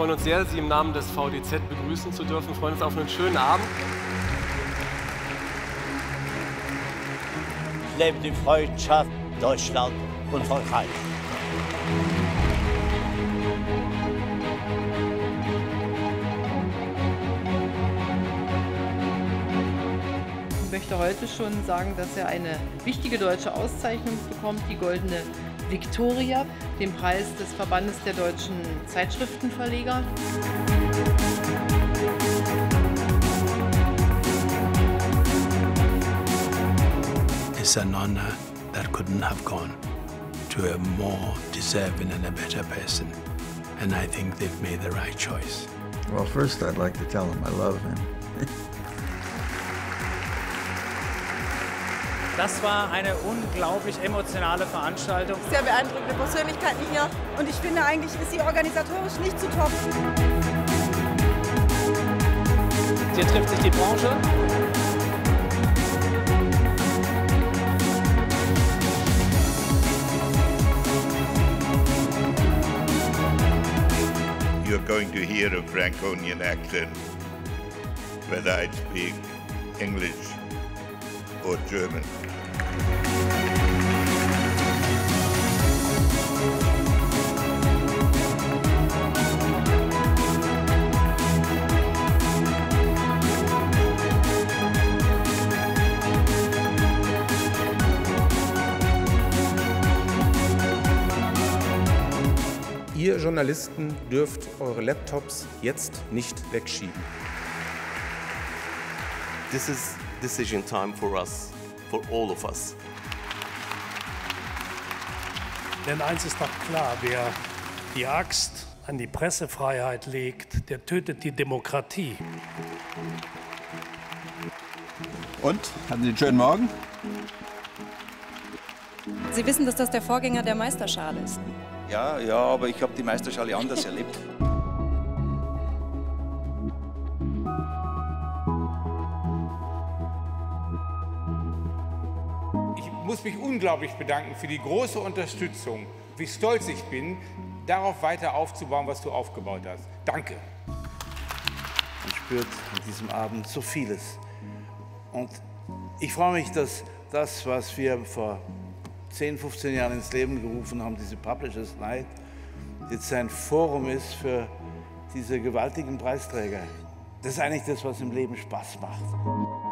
freuen uns sehr, Sie im Namen des VDZ begrüßen zu dürfen. Wir freuen uns auf einen schönen Abend. Lebe die Freundschaft Deutschland und Frankreich. Ich möchte heute schon sagen, dass er eine wichtige deutsche Auszeichnung bekommt, die Goldene Viktoria, den Preis des Verbandes der deutschen Zeitschriftenverleger. It's an honor that couldn't have gone to a more deserving and a better person. And I think they've made the right choice. Well, first I'd like to tell him I love him. Das war eine unglaublich emotionale Veranstaltung. Sehr beeindruckende Persönlichkeiten hier und ich finde, eigentlich ist sie organisatorisch nicht zu toppen. Hier trifft sich die Branche. You're going to hear a Franconian accent, whether I speak English or German. Ihr Journalisten dürft eure Laptops jetzt nicht wegschieben. This is decision time for us, for all of us. Denn eins ist doch klar, wer die Axt an die Pressefreiheit legt, der tötet die Demokratie. Und? Hatten Sie einen schönen Morgen? Sie wissen, dass das der Vorgänger der Meisterschale ist. Ja, aber ich habe die Meisterschale anders erlebt. Ich muss mich unglaublich bedanken für die große Unterstützung, wie stolz ich bin, darauf weiter aufzubauen, was du aufgebaut hast. Danke. Man spürt an diesem Abend so vieles. Und ich freue mich, dass das, was wir vor 10, 15 Jahren ins Leben gerufen haben, diese Publishers Night, jetzt ein Forum ist für diese gewaltigen Preisträger. Das ist eigentlich das, was im Leben Spaß macht.